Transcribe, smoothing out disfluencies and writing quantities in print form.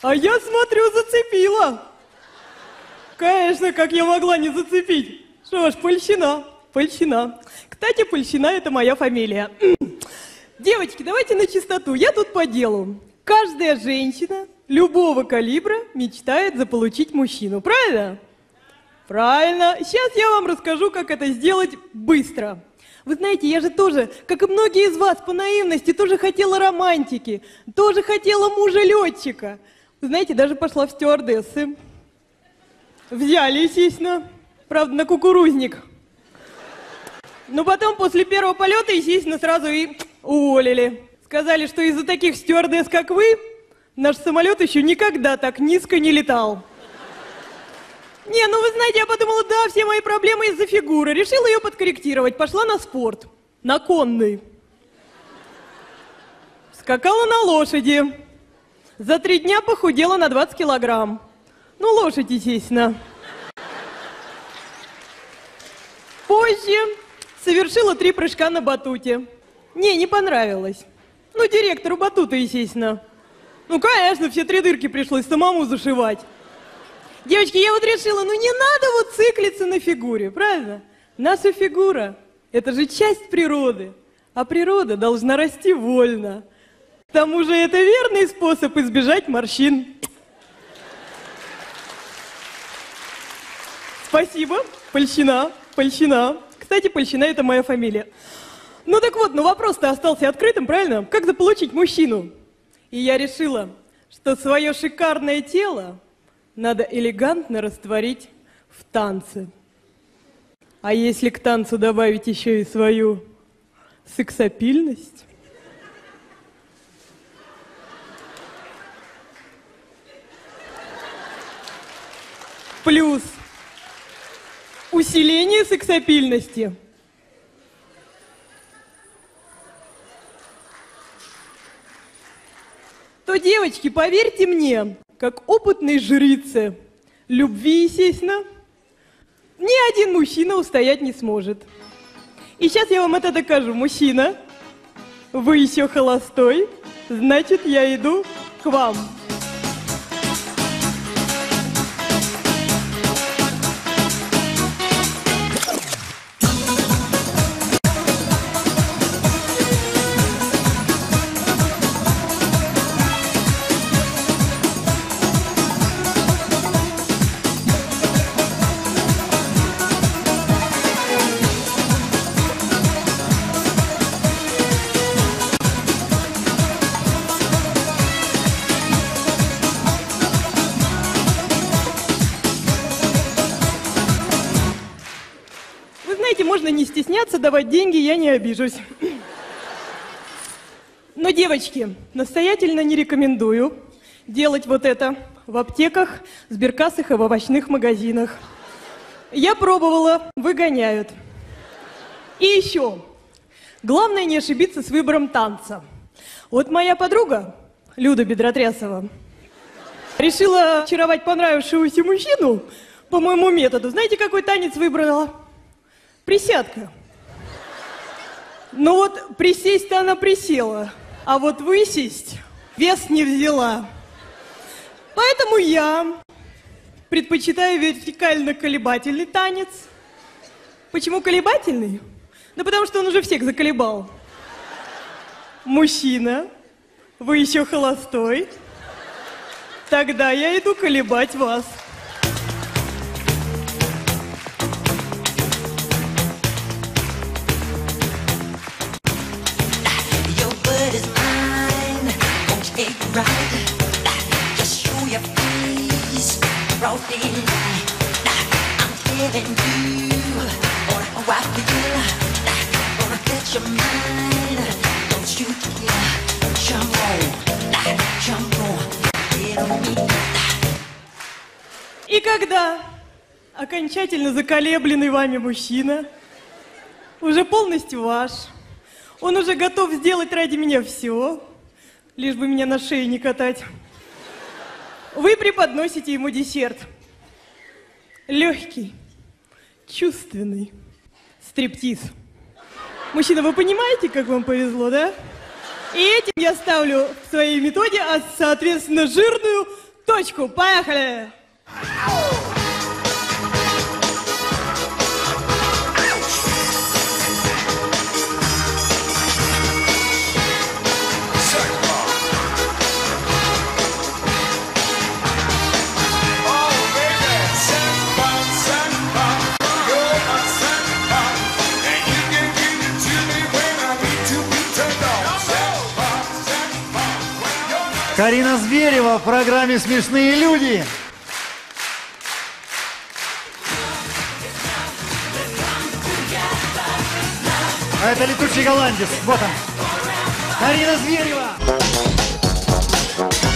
А я смотрю, зацепила. Конечно, как я могла не зацепить? Что ж, польщена, польщена. Кстати, польщена — это моя фамилия. Девочки, давайте на чистоту. Я тут по делу. Каждая женщина любого калибра мечтает заполучить мужчину. Правильно? Правильно. Сейчас я вам расскажу, как это сделать быстро. Вы знаете, я же тоже, как и многие из вас, по наивности тоже хотела романтики, тоже хотела мужа-летчика. Вы знаете, даже пошла в стюардессы. Взяли, естественно, правда, на кукурузник. Но потом, после первого полета, естественно, сразу и уволили. Сказали, что из-за таких стюардесс, как вы, наш самолет еще никогда так низко не летал. Не, ну вы знаете, я подумала, да, все мои проблемы из-за фигуры. Решила ее подкорректировать, пошла на спорт, на конный. Скакала на лошади. За 3 дня похудела на 20 килограмм. Ну, лошадь, естественно. Позже совершила 3 прыжка на батуте. Не понравилось. Ну, директору батута, естественно. Ну, конечно, все 3 дырки пришлось самому зашивать. Девочки, я вот решила, ну не надо вот циклиться на фигуре, правильно? Наша фигура – это же часть природы, а природа должна расти вольно. К тому же это верный способ избежать морщин. Спасибо, польщена, польщена. Кстати, польщена – это моя фамилия. Ну так вот, ну вопрос-то остался открытым, правильно? Как заполучить мужчину? И я решила, что свое шикарное тело надо элегантно растворить в танце. А если к танцу добавить еще и свою сексапильность? Плюс усиление сексапильности. То, девочки, поверьте мне, как опытной жрице любви, естественно, ни один мужчина устоять не сможет. И сейчас я вам это докажу. Мужчина, вы еще холостой, значит, я иду к вам. Можно не стесняться, давать деньги, я не обижусь. Но, девочки, настоятельно не рекомендую делать вот это в аптеках, сберкассах и в овощных магазинах. Я пробовала, выгоняют. И еще, главное не ошибиться с выбором танца. Вот моя подруга, Люда Бедротрясова, решила очаровать понравившегося мужчину по моему методу. Знаете, какой танец выбрала? Присядка. Ну вот присесть-то она присела, а вот высесть вес не взяла. Поэтому я предпочитаю вертикально-колебательный танец. Почему колебательный? Да потому что он уже всех заколебал. Мужчина, вы еще холостой? Тогда я иду колебать вас. И когда окончательно заколебленный вами мужчина уже полностью ваш, он уже готов сделать ради меня все, лишь бы меня на шее не катать, вы преподносите ему десерт. Легкий, чувственный стриптиз. Мужчина, вы понимаете, как вам повезло, да? И этим я ставлю в своей методе, а соответственно жирную точку, поехали! Карина Зверева в программе «Смешные люди». А это летучий голландец. Вот он. Карина Зверева.